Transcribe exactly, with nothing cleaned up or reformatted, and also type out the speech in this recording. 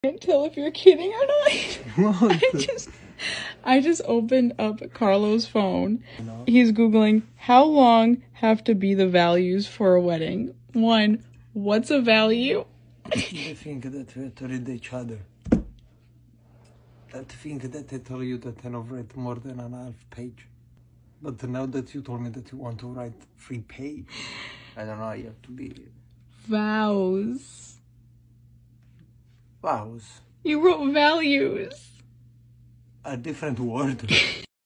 Can't tell if you're kidding or not. What? I just, I just opened up Carlo's phone. He's Googling, how long have to be the values for a wedding? One, what's a value? They think that we have to read each other. I think that I told you that I have read more than an half page. But now that you told me that you want to write three page, I don't know, you have to be... Vows. Vows. You wrote values. A different word.